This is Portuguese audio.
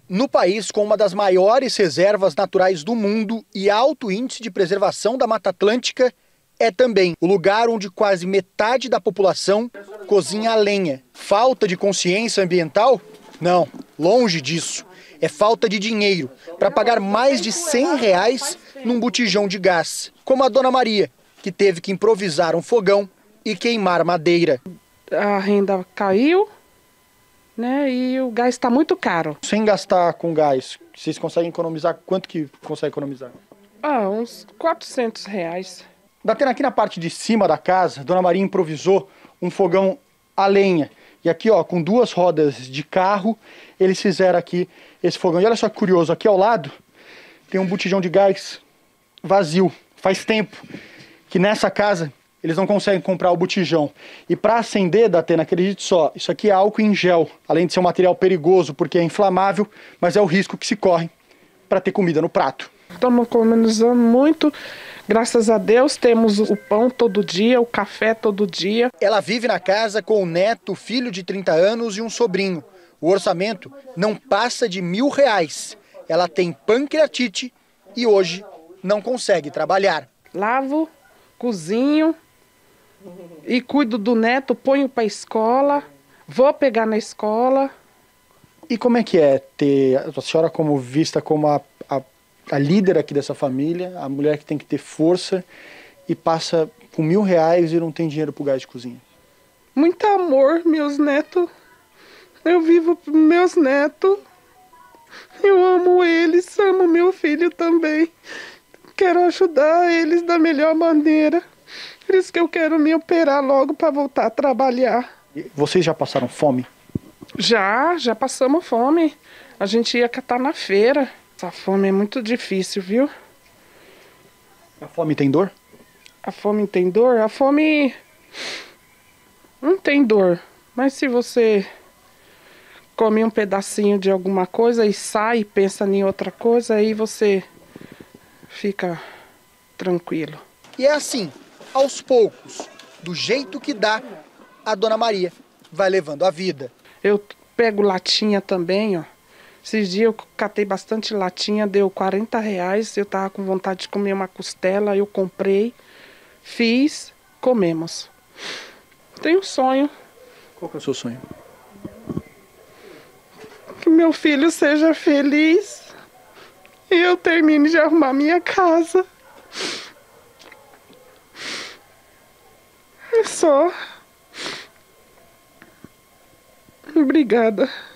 No país com uma das maiores reservas naturais do mundo e alto índice de preservação da Mata Atlântica, é também o lugar onde quase metade da população cozinha a lenha. Falta de consciência ambiental? Não, longe disso. É falta de dinheiro para pagar mais de R$ 100 num botijão de gás. Como a dona Maria, que teve que improvisar um fogão e queimar madeira. A renda caiu, né? E o gás está muito caro. Sem gastar com gás, vocês conseguem economizar? Quanto que consegue economizar? Uns R$ 400. Datena, aqui na parte de cima da casa, a dona Maria improvisou um fogão a lenha. E aqui, ó, com 2 rodas de carro, eles fizeram aqui esse fogão. E olha só que curioso, aqui ao lado tem um botijão de gás vazio. Faz tempo que nessa casa eles não conseguem comprar o botijão. E para acender, Datena, acredite só, isso aqui é álcool em gel. Além de ser um material perigoso porque é inflamável, mas é o risco que se corre para ter comida no prato. Estamos economizando muito. Graças a Deus temos o pão todo dia, o café todo dia. Ela vive na casa com o neto, filho de 30 anos e um sobrinho. O orçamento não passa de R$ 1.000. Ela tem pancreatite e hoje não consegue trabalhar. Lavo, cozinho e cuido do neto, ponho para a escola, vou pegar na escola. E como é que é ter a senhora como vista como a líder aqui dessa família, a mulher que tem que ter força e passa com R$ 1.000 e não tem dinheiro pro gás de cozinha? Muito amor, meus netos. Eu vivo para meus netos. Eu amo eles, amo meu filho também. Quero ajudar eles da melhor maneira. Por isso que eu quero me operar logo para voltar a trabalhar. E vocês já passaram fome? Já passamos fome. A gente ia catar na feira. Essa fome é muito difícil, viu? A fome tem dor? A fome tem dor? A fome não tem dor. Mas se você come um pedacinho de alguma coisa e sai e pensa em outra coisa, aí você fica tranquilo. E é assim, aos poucos, do jeito que dá, a dona Maria vai levando a vida. Eu pego latinha também, ó. Esses dias eu catei bastante latinha, deu R$ 40. Eu tava com vontade de comer uma costela, eu comprei, fiz, comemos. Tenho um sonho. Qual que é o seu sonho? Que meu filho seja feliz e eu termine de arrumar minha casa. É só. Obrigada.